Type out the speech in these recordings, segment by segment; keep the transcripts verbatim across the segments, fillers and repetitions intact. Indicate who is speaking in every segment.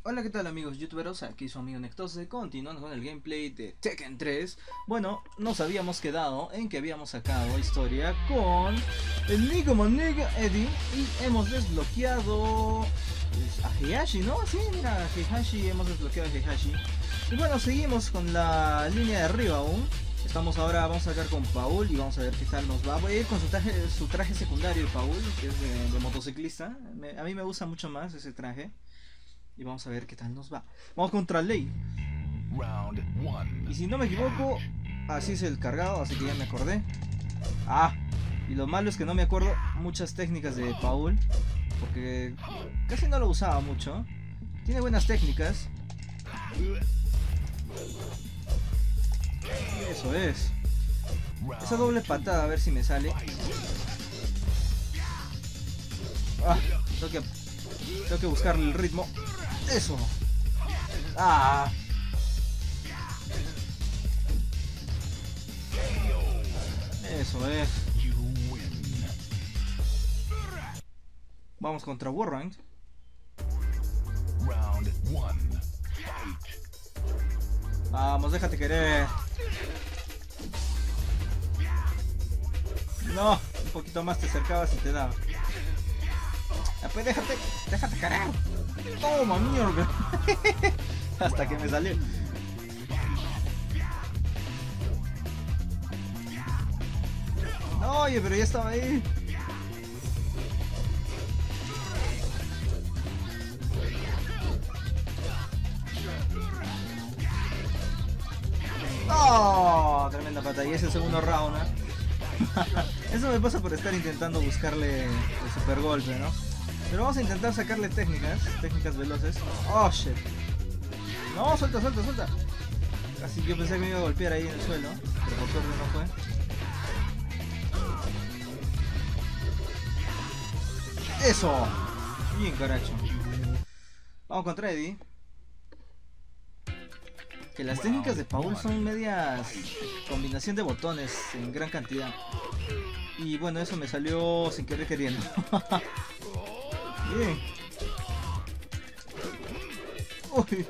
Speaker 1: Hola, ¿qué tal amigos youtuberos? Aquí su amigo Nectose, continuando con el gameplay de Tekken tres. Bueno, nos habíamos quedado en que habíamos sacado historia con el Nico Maniga Eddie y hemos desbloqueado pues, a Heihachi, ¿no? Sí, mira, a Heihachi, hemos desbloqueado a Heihachi. Y bueno, seguimos con la línea de arriba aún. Estamos ahora, vamos a sacar con Paul y vamos a ver qué tal nos va. Voy a ir con su traje, su traje secundario, el Paul, que es de, de motociclista. Me, a mí me gusta mucho más ese traje. Y vamos a ver qué tal nos va. Vamos contra Lei. Y si no me equivoco, así es el cargado, así que ya me acordé. Ah, y lo malo es que no me acuerdo muchas técnicas de Paul, porque casi no lo usaba mucho. Tiene buenas técnicas. Eso es. Esa doble patada, a ver si me sale. Ah, tengo que, tengo que buscarle el ritmo. Eso. Ah. Eso es. Vamos contra Warrank. Vamos, déjate querer. No, un poquito más te acercabas y te daba. Ah, pues déjate, déjate querer. Toma, mierda. Hasta que me salió. No, oye, pero ya estaba ahí. ¡Oh! Tremenda pata. Y es el segundo round, ¿eh? Eso me pasa por estar intentando buscarle el super golpe, ¿no? Pero vamos a intentar sacarle técnicas, técnicas veloces. Oh shit. No, suelta, suelta, suelta. Casi yo pensé que me iba a golpear ahí en el suelo, pero por suerte no fue. Eso. Bien, caracho. Vamos contra Eddie. Que las técnicas de Paul son medias combinación de botones en gran cantidad. Y bueno, eso me salió sin querer queriendo. Bien. Uy.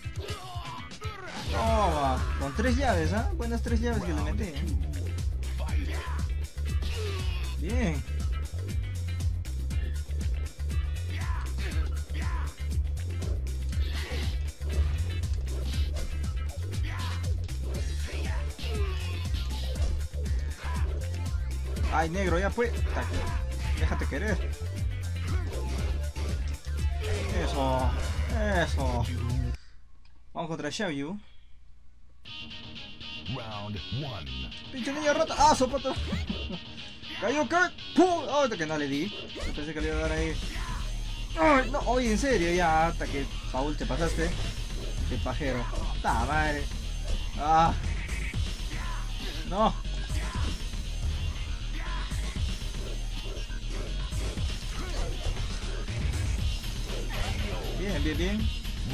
Speaker 1: Toma. Con tres llaves, ¿ah? ¿eh? Buenas tres llaves que le metí. ¿eh? Bien. Ay, negro, ya fue. Déjate querer. Eso. Eso. Vamos contra Xiaoyu. Pinche niño rota. Ah, sopato. Cayó, que. ¡Pum! Oh, que no le di. Yo pensé que le iba a dar ahí. Ay, no, oye, en serio, ya. Hasta que Paul te pasaste. Qué pajero. ¡Ta madre! Ah. No. Bien, bien, bien.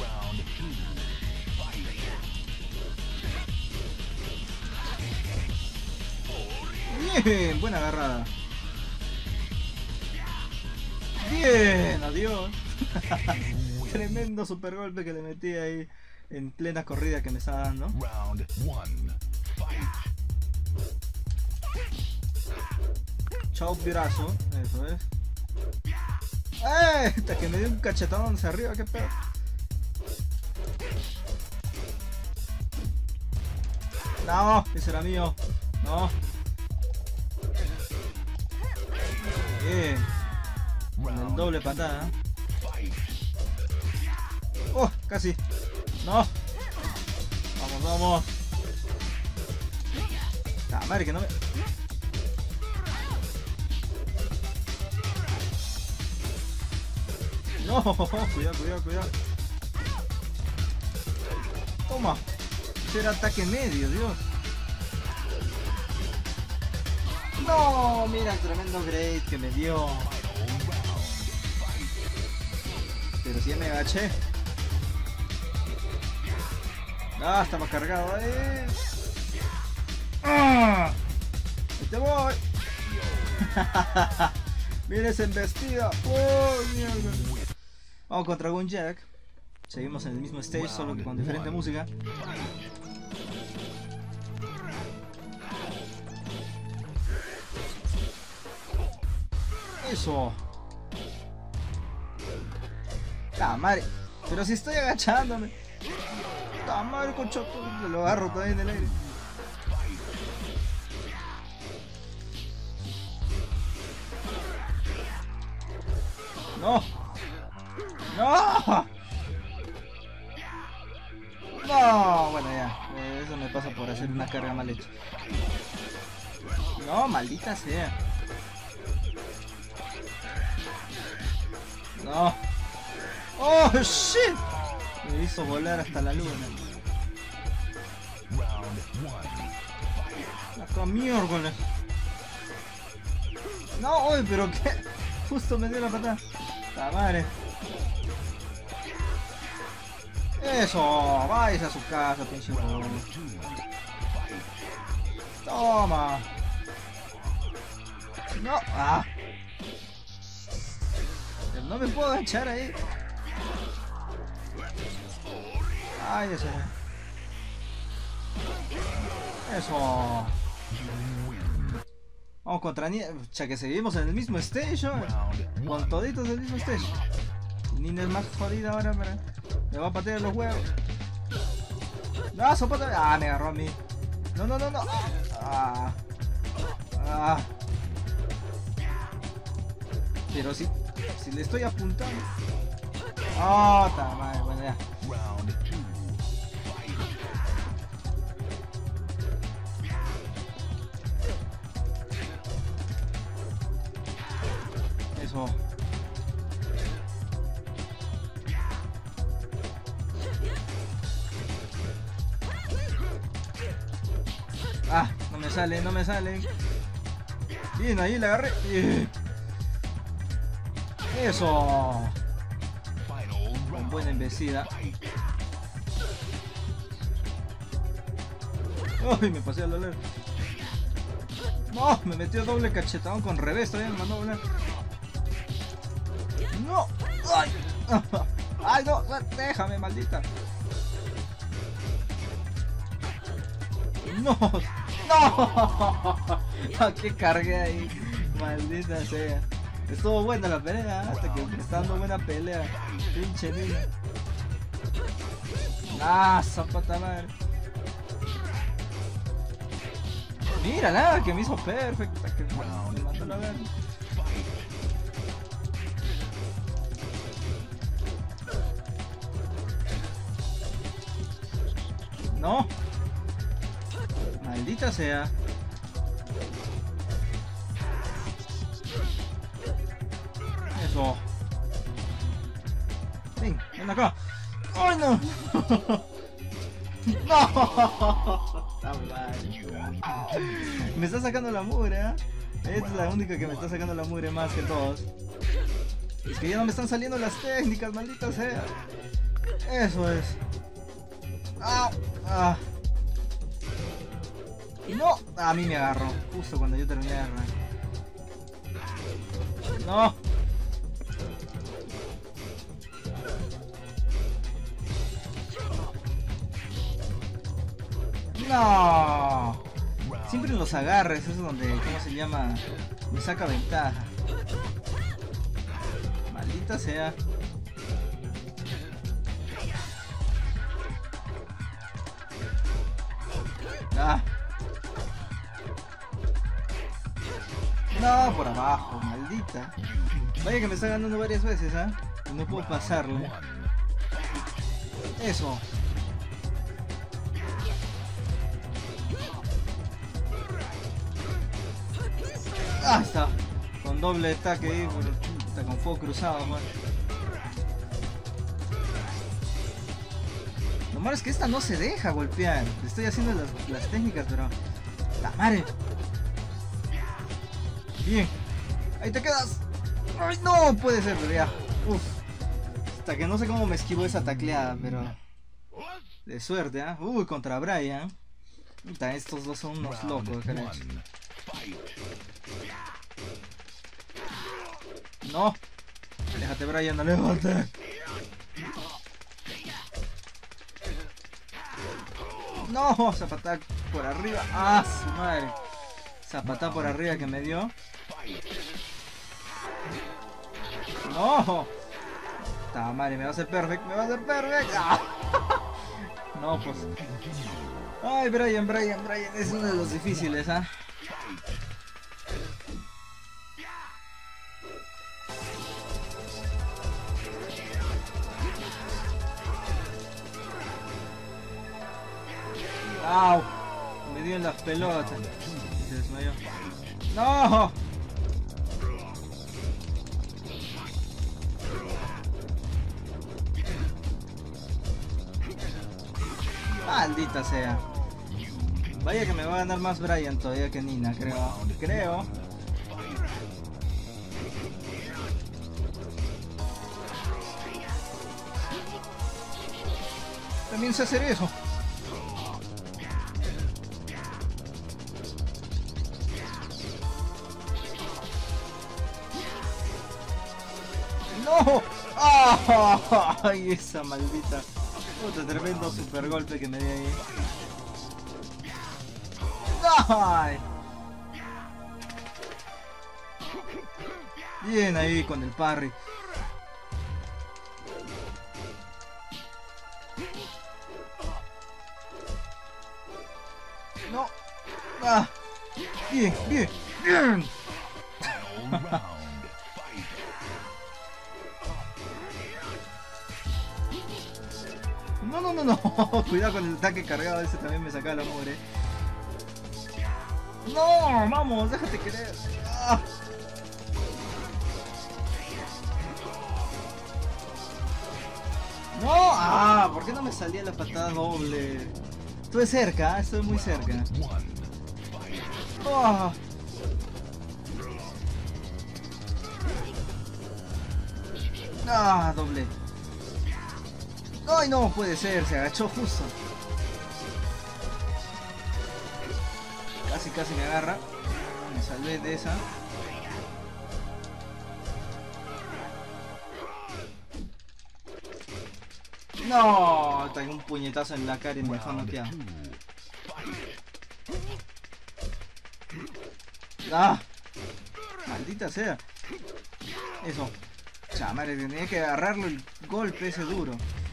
Speaker 1: Bien, buena agarrada. Bien, adiós. Tremendo super golpe que le metí ahí en plena corrida que me estaba dando. Chao, virazo. Eso es. ¡Eh! Hasta que me dio un cachetón hacia arriba, qué pedo. No, ese era mío. No. Bien. Con el doble patada. Oh, casi. No. Vamos, vamos. La madre que no me. No, cuidado, cuidado, cuidado. Toma. Ese era ataque medio, Dios. No, mira el tremendo grade que me dio. Pero si ya me agaché. Ah, estaba cargado ahí. ¡Ah! Ahí te voy. Mira ese embestida. Oh, mierda. Vamos contra un Jack. Seguimos en el mismo stage, solo que con diferente música. Eso. La madre. Pero si estoy agachándome. La madre, cochoto. Lo agarro todavía en el aire. No. No. No. Bueno, ya. Eso me pasa por hacer una carga mal hecha. No, maldita sea. No. Oh, shit. Me hizo volar hasta la luna. Acá miércoles. No, uy, pero qué. Justo me dio la patada. La madre. Eso, vais a su casa, pinche. Toma. No, ah. No me puedo agachar ahí. Ay, eso. Eso. Vamos contra Nina. Ya que seguimos en el mismo stage, ¿no? Con toditos del mismo stage. Nina es más jodida ahora, para. Me va a patear los huevos. No, sopata. Ah, me agarró a mí. No, no, no, no. Ah. Ah. Pero si, si le estoy apuntando. Oh, ta madre, bueno ya. Eso. Ah, no me sale, no me sale. Bien, ahí la agarré. Bien. Eso. Con buena embestida. Ay, me pasé a volar. No, me metió doble cachetón con revés. Todavía me mandó a volar. No. Ay. Ay, no. Déjame, maldita. No. No. ¿A qué cargué ahí? Maldita sea. Estuvo buena la pelea, hasta que me está dando buena pelea. Pinche niña. Ah, zapata madre. Mírala, que me hizo perfecta. Que me mató la verga. No. Maldita sea. Eso. Ven, ven acá. ¡Ay, no! ¡No! Me está sacando la mugre, ¿eh? Esta es la única que me está sacando la mugre más que todos. Es que ya no me están saliendo las técnicas, maldita sea. Eso es. ¡Ah! ¡Ah! ¡No! A mí me agarró, justo cuando yo terminé de agarrar. ¡No! ¡No! Siempre en los agarres, eso es donde, ¿cómo se llama? Me saca ventaja. Maldita sea. Ah. No, por abajo, maldita. Vaya que me está ganando varias veces, ¿eh? Y no puedo pasarle. Eso. Ah, está. Con doble ataque ahí, está con fuego cruzado, man. Lo malo es que esta no se deja golpear. Estoy haciendo las, las técnicas, pero... ¡La madre! Bien. Ahí te quedas. ¡Ay, no! Puede ser, pero ya. Uf. Hasta que no sé cómo me esquivo esa tacleada, pero... De suerte, ¿eh? Uy, contra Brian. Puta, estos dos son unos locos, caray. No. Aléjate, Brian, aléjate. No, zapatada por arriba. Ah, su madre. Zapatada por arriba que me dio. No. Ta madre, me va a hacer perfect, me va a hacer perfect. Ah. No, pues. Ay, Brian, Brian, Brian, es uno de los difíciles, ¿ah? ¡Au! Me dio en las pelotas. Se desmayó. ¡No! Maldita sea. Vaya que me va a ganar más Brian todavía que Nina, creo. Creo. También sé hacer eso. ¡No! ¡Ah! ¡Ay, esa maldita! Puta, tremendo super golpe que me di ahí. ¡Ay! Bien ahí con el parry. No. Ah. Bien, bien, bien. No, no, no, no. Cuidado con el ataque cargado, ese también me sacaba la mugre. No, vamos, déjate querer. Ah. No, ah, ¿por qué no me salía la patada doble? Estuve cerca, estuve muy cerca. Oh. Ah, doble. Ay, no puede ser, se agachó justo. Casi, casi me agarra. Me salvé de esa. No, tengo un puñetazo en la cara y me dejó noqueado. Ah, maldita sea. Eso. Chamare, tenía que agarrarlo el golpe ese duro.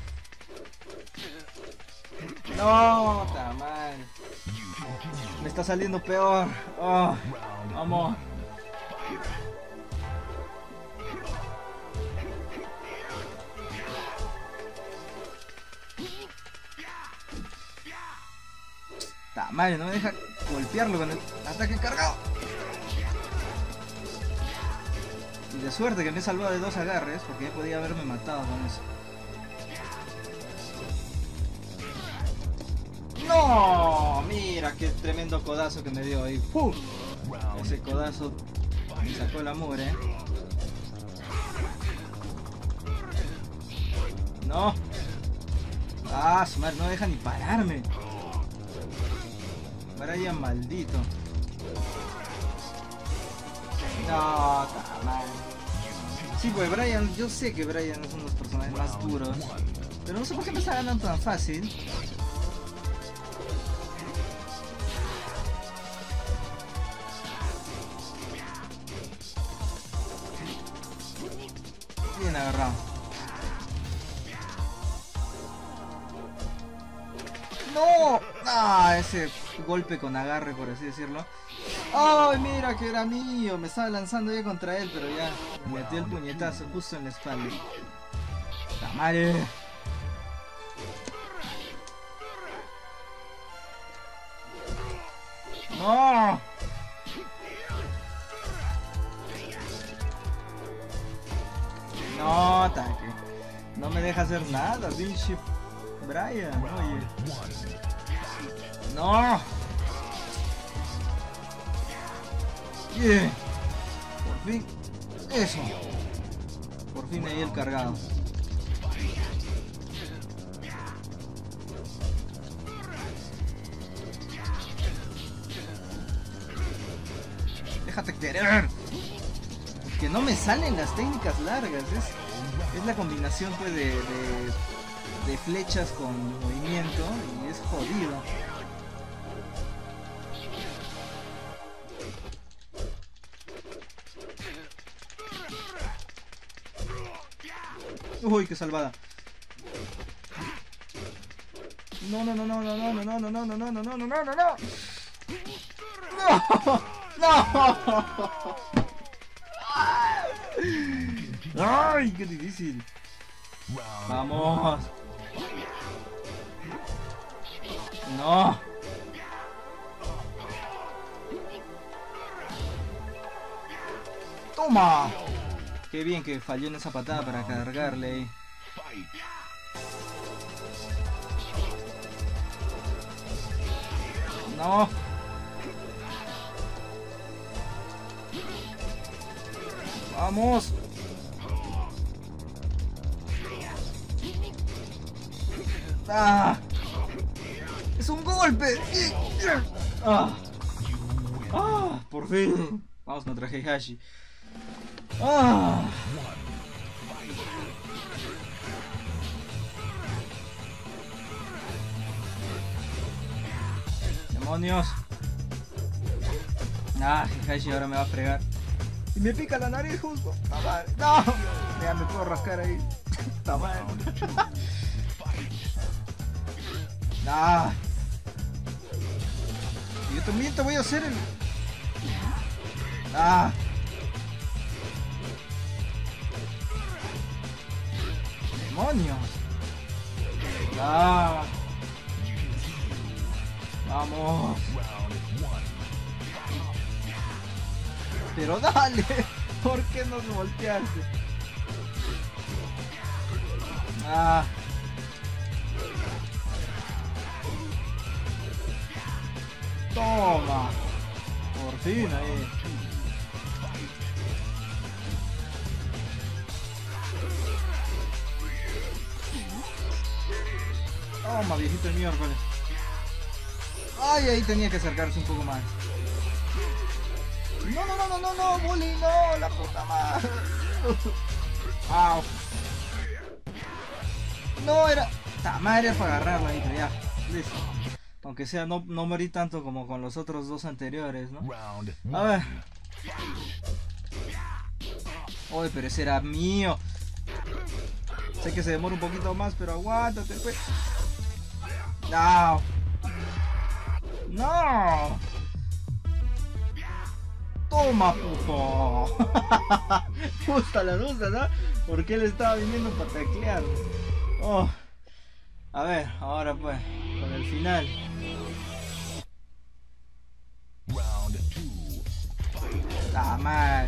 Speaker 1: No, ta madre. Me está saliendo peor. Oh, vamos. Ta madre, no me deja golpearlo con el ataque cargado. Y de suerte que me he salvado de dos agarres, porque ya podía haberme matado con eso. ¡No! Mira qué tremendo codazo que me dio ahí. ¡Pum! Ese codazo me sacó la mugre. ¡No! ¡Ah, su madre! No deja ni pararme. Brian maldito. No, ta madre. Sí, pues Brian, yo sé que Brian es uno de los personajes más duros. Pero no sé por qué me está ganando tan fácil. Bien agarrado. ¡No! Ah, ese golpe con agarre, por así decirlo. ¡Ay, mira que era mío! Me estaba lanzando ya contra él, pero ya me metió el puñetazo justo en la espalda. ¡La madre! ¡No! No, ataque. No me deja hacer nada, pinche Brian, oye. No. Bien. Por fin. Eso. Por fin ahí el cargado. Déjate querer. Que no me salen las técnicas largas. Es, es la combinación pues de, de de flechas con movimiento y es jodido. Uy, qué salvada. No, no, no, no, no, no, no, no, no, no, no, no, no, no, no, no, no. ¡No! ¡Ay, qué difícil! ¡Vamos! ¡No! ¡Toma! Qué bien que falló en esa patada para cargarle. ¡No! ¡Vamos! ¡Ah! ¡Es un golpe! ¡Ah! ¡Ah! ¡Por fin! Vamos contra Heihachi. ¡Ah! ¡Demonios! ¡Ah! Heihachi ahora me va a fregar. Y me pica la nariz justo. ¡No! Ya me puedo rascar ahí. ¡Está mal! ¡Ah! Yo también te voy a hacer el... ¡Ah! ¡Demonios! ¡Ah! ¡Vamos! Pero dale, ¿por qué nos volteaste? Ah. Toma. Por fin ahí. Toma, viejito de miércoles. Ay, ahí tenía que acercarse un poco más. No, no, no, no, no, no, bully, no, la puta madre. Au. No, era... Ta madre para agarrarla ahí, pero ya. Listo. Aunque sea, no, no morí tanto como con los otros dos anteriores, ¿no? A ver. Uy, pero ese era mío. Sé que se demora un poquito más, pero aguántate, pues. No. No. Toma, puto. Justa la luz, ¿no? Porque él estaba viniendo para taclear. Oh. A ver, ahora pues, con el final. La madre.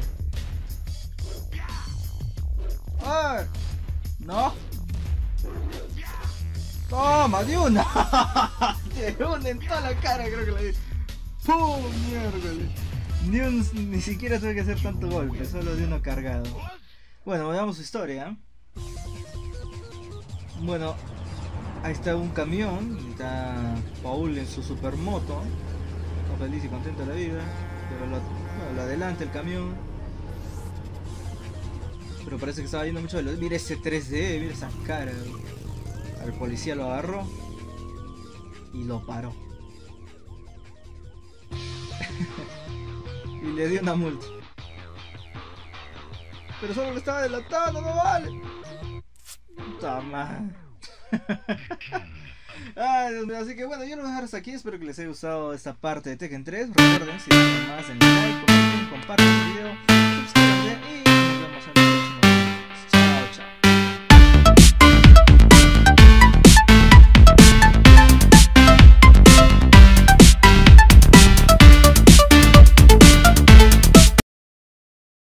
Speaker 1: ¡Ay! ¡No! ¡Toma, de una! De una en toda la cara, creo que la di. ¡Pum! Miércoles. Ni, un, ni siquiera tuve que hacer tanto golpe, solo de uno cargado. Bueno, veamos su historia. Bueno, ahí está un camión. Está Paul en su supermoto. Está feliz y contento de la vida. Pero lo, bueno, lo adelanta el camión. Pero parece que estaba yendo mucho velocidad. Mira ese tres D, mira esa cara. El policía lo agarró y lo paró. Y le dio una multa. Pero solo le estaba delatando, no vale. Puta madre. Ay, Dios mío. Así que bueno, yo lo voy a dejar hasta aquí. Espero que les haya gustado esta parte de Tekken tres. Recuerden, si les gusta más, denle like, comenten, compartan el video, suscríbanse y